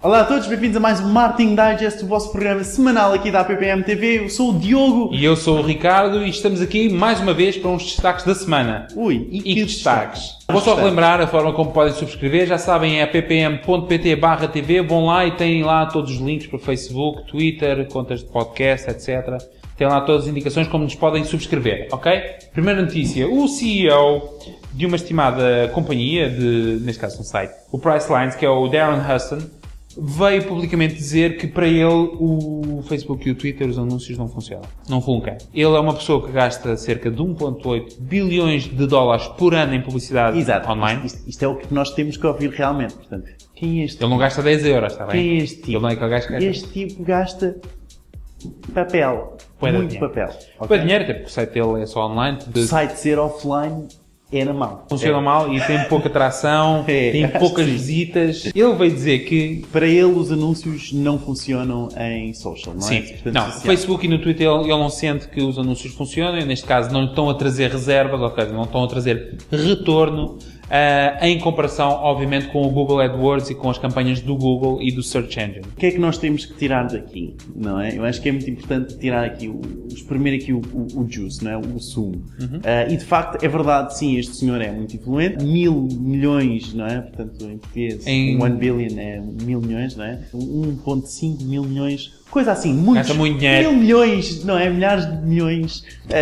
Olá a todos, bem-vindos a mais um Marketing Digest, o vosso programa semanal aqui da APPM TV. Eu sou o Diogo. E eu sou o Ricardo e estamos aqui mais uma vez para uns destaques da semana. Ui, e que destaques? Vou só relembrar a forma como podem subscrever. Já sabem, é appm.pt/tv. Vão lá e têm lá todos os links para Facebook, Twitter, contas de podcast, etc. Tem lá todas as indicações como nos podem subscrever, ok? Primeira notícia. O CEO de uma estimada companhia, neste caso um site, o Pricelines, que é o Darren Huston, veio publicamente dizer que para ele o Facebook e o Twitter, os anúncios não funcionam. Não funcam. Ele é uma pessoa que gasta cerca de 1,8 bilhões de dólares por ano em publicidade online. Isto é o que nós temos que ouvir realmente. Portanto, quem é este? Ele não gasta 10 euros, está bem? Quem é este tipo? Ele não é aquele gajo que gasta. Este tipo gasta papel. Muito papel. Okay? Dinheiro, até porque o site dele é só online. O site ser offline é na mão. Funciona mal e tem pouca tração, tem poucas visitas. Ele veio dizer que... Para ele os anúncios não funcionam em social, não é? Sim. Não, no Facebook e no Twitter ele não sente que os anúncios funcionem. Neste caso não estão a trazer reservas, ou seja, não estão a trazer retorno. Em comparação, obviamente, com o Google AdWords e com as campanhas do Google e do Search Engine. O que é que nós temos que tirar daqui, não é? Eu acho que é muito importante tirar aqui, exprimir aqui o juice, não é? O sumo. E de facto, é verdade, sim, este senhor é muito influente. 1.000 milhões, não é? Portanto, em português, 1 billion é 1.000 milhões, não é? 1,5 mil milhões, coisa assim, muito dinheiro. 1.000 milhões, não é? Milhares de milhões.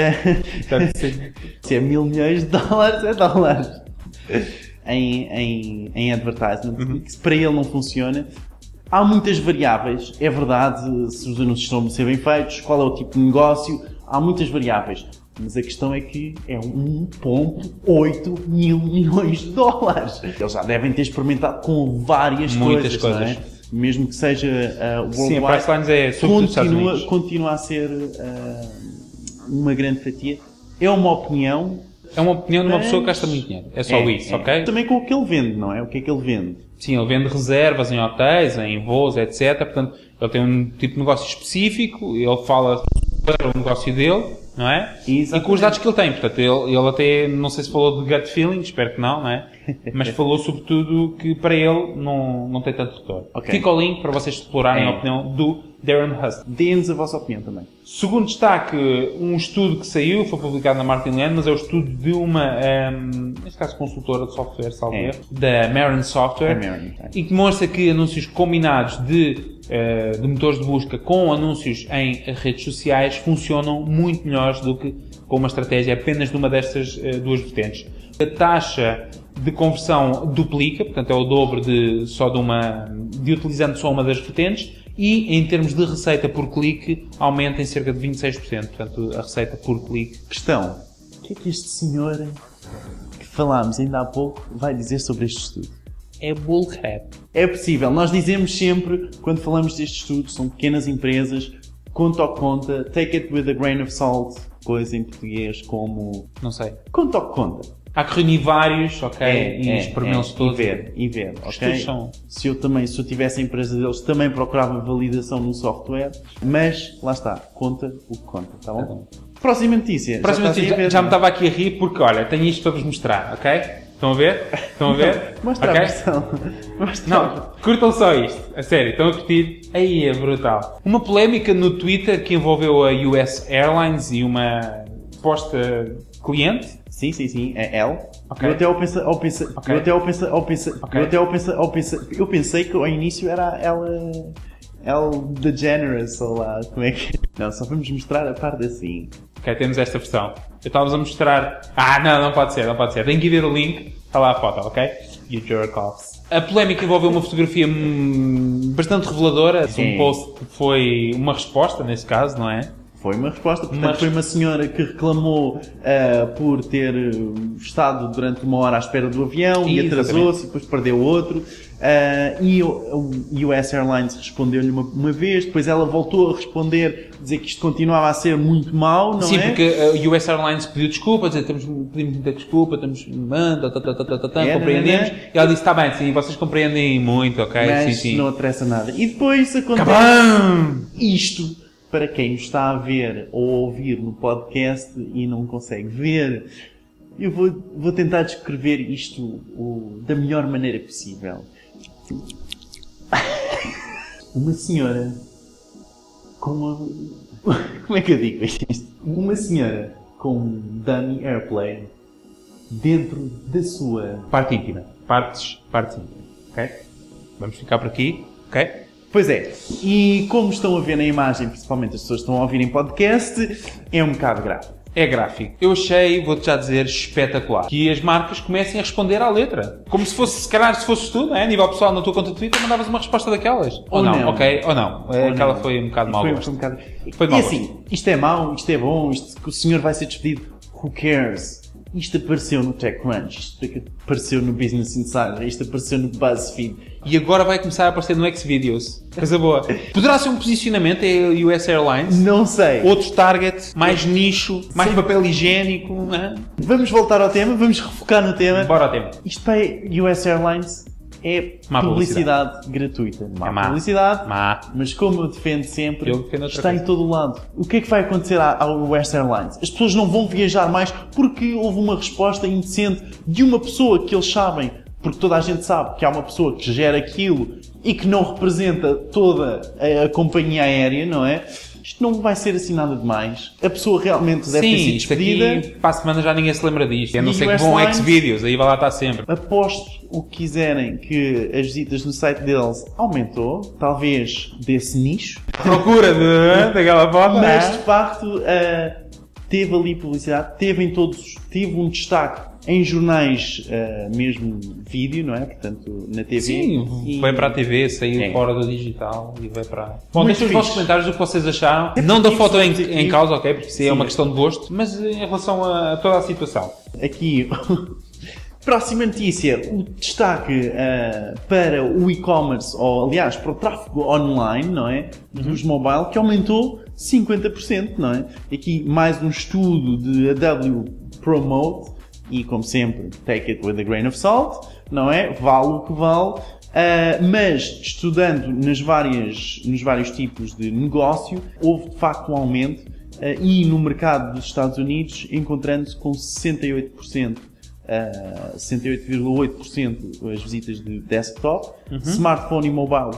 Se é 1.000 milhões de dólares, é dólares. Em advertisement, que para ele não funciona. Há muitas variáveis, é verdade, se os anúncios estão a ser bem feitos, qual é o tipo de negócio, há muitas variáveis. Mas a questão é que é 1,8 mil milhões de dólares. Eles já devem ter experimentado com várias coisas. Não é? Mesmo que seja worldwide. Sim, a Pricelines é sobretudo continua a ser uma grande fatia. É uma opinião. É uma opinião de uma pessoa que gasta muito dinheiro. É só isso, ok? Também com o que ele vende, não é? O que é que ele vende? Sim, ele vende reservas em hotéis, em voos, etc. Portanto, ele tem um tipo de negócio específico, ele fala para o negócio dele, não é? Exatamente. E com os dados que ele tem. Portanto, ele até, não sei se falou de gut feeling, espero que não é? Mas falou sobretudo que para ele não tem tanto retorno. Okay. Fica o link para vocês explorarem a opinião do Darren Huston. Dê-nos a vossa opinião também. Segundo destaque, um estudo que saiu, foi publicado na Marketing Land, mas é o estudo de uma, neste caso consultora de software, da Marin Software, e que demonstra que anúncios combinados de motores de busca com anúncios em redes sociais funcionam muito melhores do que com uma estratégia apenas de uma destas duas vertentes. A taxa de conversão duplica, portanto é o dobro de utilizando só uma das vertentes, e em termos de receita por clique aumenta em cerca de 26%, portanto a receita por clique. Questão, o que é que este senhor que falámos ainda há pouco vai dizer sobre este estudo? É bullcrap. É possível, nós dizemos sempre, quando falamos deste estudo, são pequenas empresas, conta ou conta, take it with a grain of salt, coisa em português como... Não sei. Conta ou conta. Há que reunir vários, ok? E experimentá-los todos. E ver, ok? Se eu tivesse a empresa deles, também procurava validação no software, mas, lá está, conta o que conta, tá bom? Próxima notícia. Já me estava aqui a rir porque, olha, tenho isto para vos mostrar, ok? Estão a ver? Estão a ver? Mostra a versão. Não, curtam só isto. A sério, estão a curtir? Aí é brutal. Uma polémica no Twitter que envolveu a US Airlines e uma posta cliente. Sim, é L. Okay. Eu pensei que ao início era L DeGeneres, ou lá, como é que... Não, só vamos mostrar a parte assim. Ok, temos esta versão. Eu estava a mostrar... não pode ser. Tem que ver o link, está lá a foto, ok? You jerk offs. A polémica envolveu uma fotografia bastante reveladora. Um post que foi uma resposta, nesse caso, não é? Foi uma resposta, portanto foi uma senhora que reclamou por ter estado durante uma hora à espera do avião e atrasou-se e depois perdeu outro. E o US Airlines respondeu-lhe uma vez, depois ela voltou a responder, dizer que isto continuava a ser muito mau, não é? Sim, porque a US Airlines pediu desculpa, dizer, pedimos muita desculpa, compreendemos. E ela disse, está bem, sim, vocês compreendem muito, ok? Mas sim. Não interessa nada. E depois acontece isto. Para quem nos está a ver ou a ouvir no podcast e não consegue ver, eu vou tentar descrever isto da melhor maneira possível. Uma senhora com uma... Como é que eu digo isto? Uma senhora com um dummy airplane dentro da sua... Parte íntima. Partes íntimas. Ok? Vamos ficar por aqui. Ok? Pois é. E como estão a ver na imagem, principalmente as pessoas que estão a ouvir em podcast, é um bocado grave. É gráfico. Eu achei, vou-te já dizer, espetacular. Que as marcas comecem a responder à letra. Como se fosse, se calhar, se fosses tu, não é? A nível pessoal, na tua conta de Twitter, mandavas uma resposta daquelas. Ou não, ok? Ou não. Aquela foi um bocado mau gosto. Foi de mau gosto. Assim, isto é mau, isto é bom, isto, que o senhor vai ser despedido. Who cares? Isto apareceu no TechCrunch, isto apareceu no Business Insider, isto apareceu no BuzzFeed. E agora vai começar a aparecer no Xvideos. Coisa boa. Poderá ser um posicionamento, é a US Airlines? Não sei. Outro target, mais nicho, mais papel higiênico. Não é? Vamos voltar ao tema, vamos refocar no tema. Bora ao tema. Isto para a US Airlines é publicidade gratuita. Má publicidade, mas como eu defendo sempre, está em todo o lado. O que é que vai acontecer à US Airlines? As pessoas não vão viajar mais porque houve uma resposta indecente de uma pessoa que eles sabem, porque toda a gente sabe que há uma pessoa que gera aquilo e que não representa toda a companhia aérea, não é? Isto não vai ser assim nada demais. A pessoa realmente deve ter sido despedida. Aqui, para a semana já ninguém se lembra disto. A não ser que vão a Xvideos, aí vai lá estar sempre. Aposto o que quiserem que as visitas no site deles aumentou, talvez desse nicho. Procura daquela foto. Mas de facto teve ali publicidade, teve um destaque em jornais, mesmo vídeo, não é? Portanto, na TV. Sim, vai para a TV, saiu fora do digital e vai para... Bom, deixem os vossos comentários do que vocês acharam. Não da foto em causa, ok? Porque isso é uma questão de gosto, mas em relação a toda a situação. Aqui, próxima notícia, o destaque para o e-commerce, ou aliás, para o tráfego online, não é? Dos mobile, que aumentou 50%, não é? Aqui mais um estudo de AW Promote, e como sempre, take it with a grain of salt, não é? Vale o que vale, mas estudando nos vários tipos de negócio, houve de facto um aumento e no mercado dos Estados Unidos encontrando-se com 68%, 68,8% as visitas de desktop, smartphone e mobile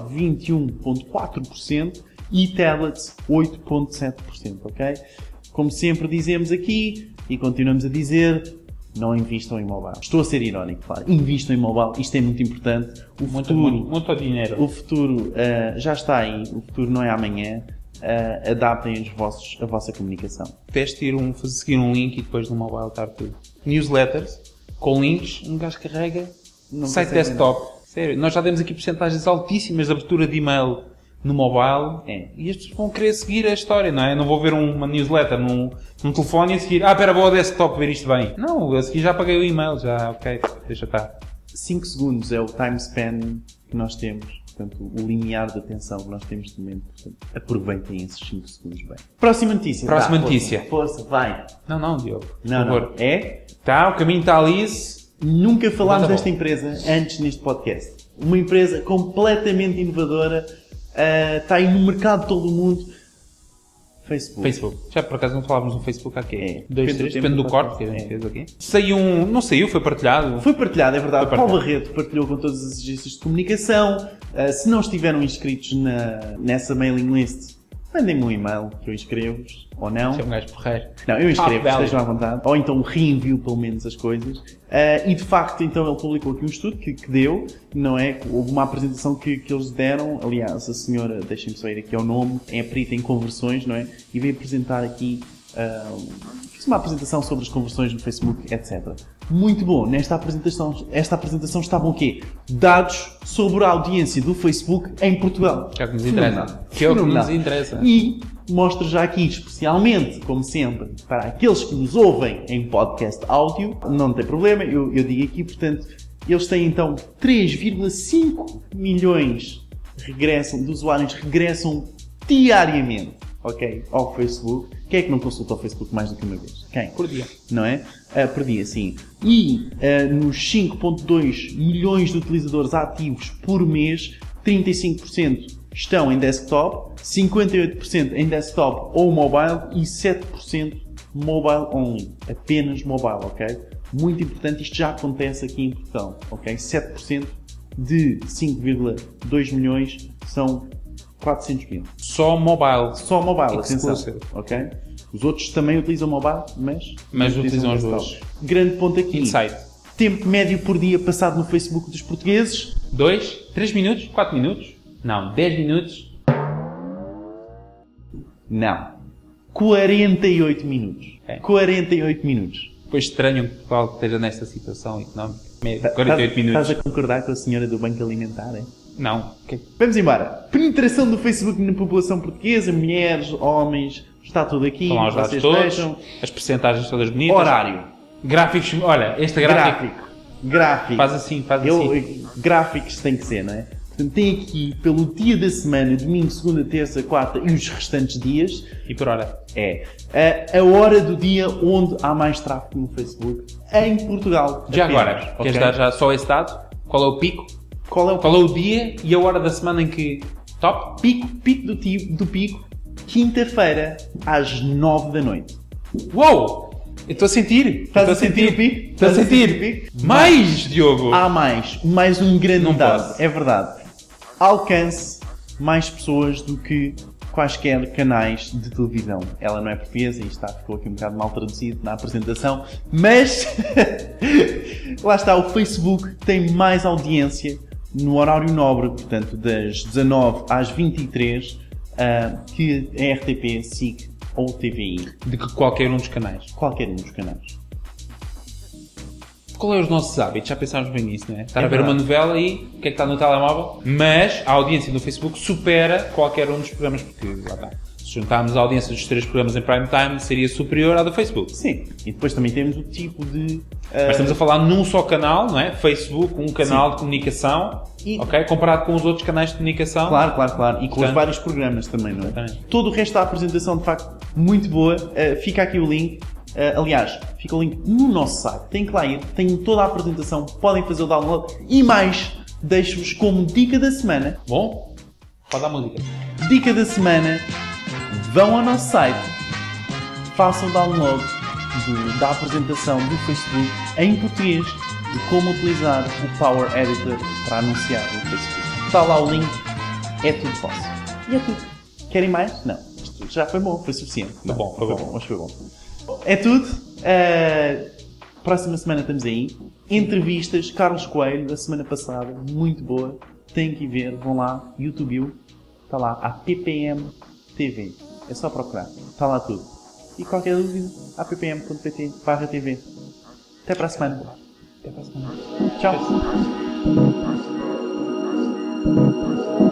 21,4% e tablets 8,7%, ok? Como sempre dizemos aqui e continuamos a dizer, não invistam em mobile. Estou a ser irónico, claro. Invistam em mobile. Isto é muito importante. Muito dinheiro. O futuro já está aí. O futuro não é amanhã. Adaptem a vossa comunicação. Seguir um link e depois no mobile estar tudo. Newsletters com links. Um gajo carrega no site desktop. Sério. Nós já demos aqui porcentagens altíssimas de abertura de e-mail no mobile, e as pessoas vão querer seguir a história, não é? Não vou ver uma newsletter num telefone e a seguir, espera, vou ao desktop ver isto bem. Não, a seguir já paguei o e-mail, já, ok, deixa estar. 5 segundos é o time span que nós temos, portanto, o limiar de atenção que nós temos de momento, portanto, aproveitem esses 5 segundos bem. Próxima notícia. Força, vai. Não, Diogo, por Não. favor. É? O caminho está ali. Nunca falámos desta empresa antes neste podcast. Uma empresa completamente inovadora, está aí no mercado de todo o mundo. Facebook. Já por acaso não falávamos no Facebook há quê? Depende do corte que a gente fez aqui. Não saiu, foi partilhado. Foi partilhado, é verdade. Paulo Barreto partilhou com todas as agências de comunicação. Se não estiveram inscritos nessa mailing list, mandem-me um e-mail que eu inscrevo-vos, ou não. Se é um gajo porreiro. Não, eu inscrevo, estejam à vontade. Ou então reenvio pelo menos as coisas. E de facto, então ele publicou aqui um estudo que deu, não é? Houve uma apresentação que eles deram. Aliás, a senhora, deixem-me só ir aqui ao nome, é perita em conversões, não é? E veio apresentar aqui, fiz uma apresentação sobre as conversões no Facebook, etc. Muito bom. Esta apresentação estavam o quê? Dados sobre a audiência do Facebook em Portugal. Que é o que nos interessa. Que é o que nos interessa. E mostro já aqui, especialmente, como sempre, para aqueles que nos ouvem em podcast áudio, não tem problema, eu digo aqui, portanto, eles têm então 3,5 milhões de usuários regressam diariamente, ok, ao Facebook. Quem é que não consulta o Facebook mais do que uma vez? Quem? Por dia. Não é? Por dia, sim. E nos 5,2 milhões de utilizadores ativos por mês, 35% estão em desktop, 58% em desktop ou mobile e 7% mobile only. Apenas mobile, ok? Muito importante, isto já acontece aqui em Portugal, ok? 7% de 5,2 milhões são 400 mil. Só mobile. Só mobile, atenção. Exclusive. Ok? Os outros também utilizam mobile, mas utilizam os dois. Grande ponto aqui. Insight. Tempo médio por dia passado no Facebook dos portugueses. 2, 3 minutos? 4 minutos? Não, 10 minutos? Não. 48 minutos. É. 48 minutos. Depois estranho que Portugal esteja nesta situação económica. 48 minutos. Estás a concordar com a senhora do Banco Alimentar, é? Não. Vamos embora. Penetração do Facebook na população portuguesa, mulheres, homens, está tudo aqui. Estão lá os dados todos, vejam. as percentagens todas bonitas. Horário. Gráficos, olha, este Gráfico. Faz assim. Gráficos tem que ser, não é? Portanto, tem aqui pelo dia da semana, domingo, segunda, terça, quarta e os restantes dias. E por hora? É a hora do dia onde há mais tráfego no Facebook em Portugal. Já apenas, agora, okay? queres dar já só esse dado? Qual é o pico? Qual é o dia e a hora da semana em que... Top? Pico do pico, quinta-feira, às 9 da noite. Uou! Eu estou a sentir. Estás a sentir o pico? Estou a sentir. Mais, Diogo! Há mais um grande Não dado. posso. É verdade. Alcance mais pessoas do que quaisquer canais de televisão. Ela não é portuguesa e ficou aqui um bocado mal traduzido na apresentação, mas lá está, o Facebook tem mais audiência no horário nobre, portanto das 19 às 23, que a RTP, SIC ou TVI. De que qualquer um dos canais. Qualquer um dos canais. Qual é os nossos hábitos? Já pensámos bem nisso, não é? Estar É a ver verdade. uma novela e o que é que está no telemóvel? Mas a audiência no Facebook supera qualquer um dos programas, porque lá está. Se juntarmos a audiência dos 3 programas em prime time, seria superior à do Facebook. Sim. E depois também temos o tipo de... Mas estamos a falar num só canal, não é? Facebook, um canal de comunicação, ok? Comparado com os outros canais de comunicação. Claro. E com os Portanto, vários programas também, não é? exatamente. Todo o resto da apresentação, de facto, muito boa. Fica aqui o link. Aliás, fica o link no nosso site. Tem que lá ir. Tem toda a apresentação. Podem fazer o download. E mais, deixo-vos como dica da semana. Bom, pode dar música. Dica da semana. Vão ao nosso site. Façam o download da apresentação do Facebook em português de como utilizar o Power Editor para anunciar no Facebook. Está lá o link. É tudo fácil. E é tudo. Querem mais? Não. Isto já foi bom. Foi suficiente. Foi bom. Mas foi bom. É tudo. Próxima semana estamos aí. Entrevistas. Carlos Coelho, da semana passada. Muito boa. Têm que ir ver. Vão lá. YouTube. Está lá. A PPM TV. É só procurar. Está lá tudo. E qualquer dúvida, appm.pt/tv. Até para a semana. Tchau.